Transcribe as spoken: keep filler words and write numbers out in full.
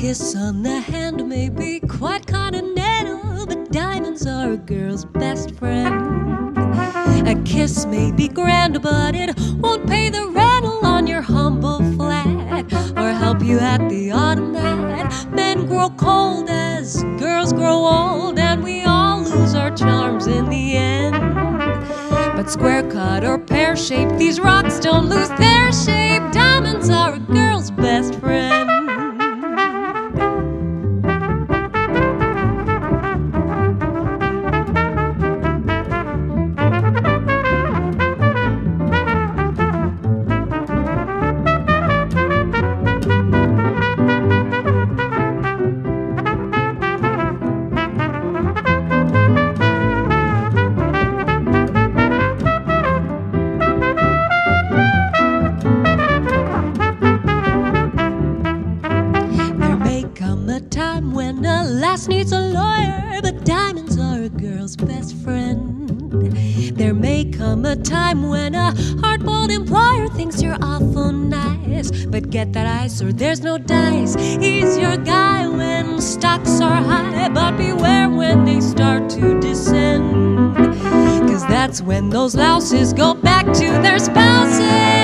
kiss on the hand may be quite continental, but diamonds are a girl's best friend. A kiss may be grand, but it won't pay the rental on your humble flat, or help you at the automat. Men grow cold as girls grow old, and we all lose our charms in the end. But square cut or pear shaped, these rocks don't lose their shape. Diamonds are a girl's best friend. When a lass needs a lawyer, but diamonds are a girl's best friend. There may come a time when a hard-boiled employer thinks you're awful nice, but get that ice or there's no dice. He's your guy when stocks are high, but beware when they start to descend, 'cause that's when those louses go back to their spouses.